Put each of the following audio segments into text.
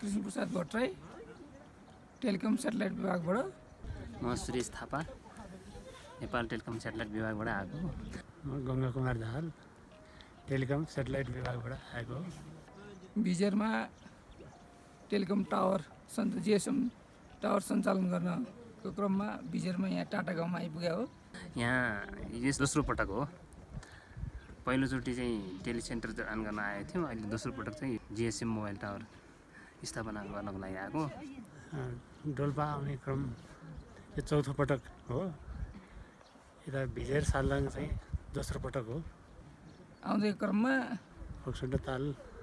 Krishnaprasad Bhattarai telecom satellite विभागबाट। म Suresh Thapa Nepal telecom satellite विभागबाट आएको। म गङ्गा कुमार दाहाल टेलिकम सेटेलाइट विभागबाट आएको। भिजेरमा टेलिकम टावर जिएसएम टावर सञ्चालन गर्नको क्रममा भिजेरमा यहाँ टाटा गाउँमा आइपुग्यो हो। यहाँ यस दोस्रो पटक हो। पहिलोचोटि चाहिँ टेलिसेन्टर जडान गर्न आएको थियौँ। अहिले दोस्रो पटक चाहिँ जिएसएम मोबाइल टावर स्थापना गर्नको लागि आएको। डोल्पा आउने क्रम यो चौथो पटक हो। यता भिजेर सालदाङ चाहिँ दोस्रो पटक हो। आउँदै क्रममा फोक्सोड ताल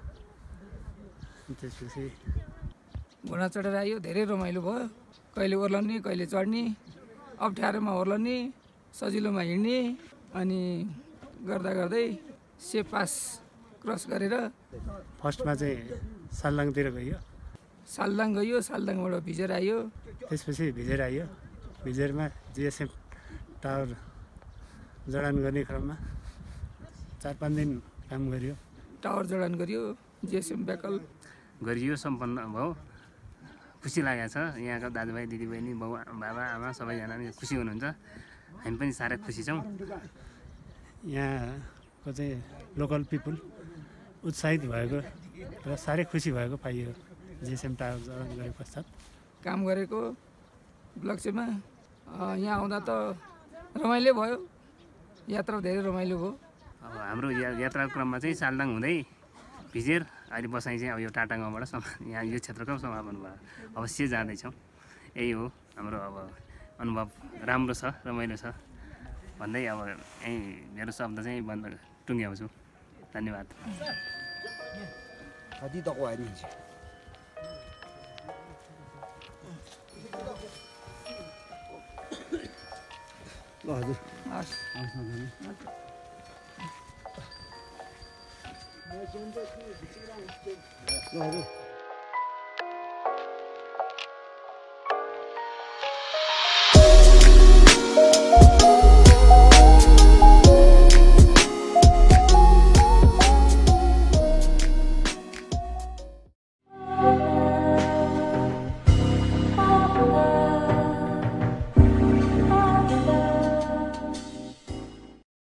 त्यसपछि घोडा चढेर आयो। धेरै रमाइलो भयो। कहिले ओर्लने कहिले चढ्ने, अप्ठ्यारोमा ओर्लने, सजिलोमा हिँड्ने, अनि गर्दा गर्दै सेफ पास क्रस गरेर फर्स्टमा चाहिँ सालदाङतिर गयो। सालदाङबाट भिजेर आयो। त्यसपछि भिजेर आयो। भिजेरमा जिएसएम टावर जडान गर्ने क्रममा 4-5 दिन काम गरियो। टावर जडान गरियो, जिएसएम ब्याकल गरियो, सम्पन्न भयो। खुसी लागेको छ। यहाँका दाजुभाइ दिदीबहिनी बाबा आमा सबैजना नै खुसी हुनुहुन्छ। हामी पनि साह्रै खुसी छौँ। यहाँको चाहिँ लोकल पिपुल उत्साहित भएको र साह्रै खुसी भएको पाइयो। जिएसएम टावर जडान गरे पश्चात काम गरेको उपलक्ष्यमा यहाँ आउँदा त रमाइलो भयो। यात्रा धेरै रमाइलो भयो। अब हाम्रो यात्राको क्रममा चाहिँ सालदाङ हुँदै भिजेर अहिले बसाइ चाहिँ अब यो टाटा गाउँबाट यहाँ यो क्षेत्रको समापन भयो। अवश्य जाँदैछौँ। यही हो हाम्रो अब अनुभव। राम्रो छ, रमाइलो छ भन्दै अब यहीँ मेरो शब्द चाहिँ बन्द टुङ्ग्याउँछु। धन्यवाद। हजुर।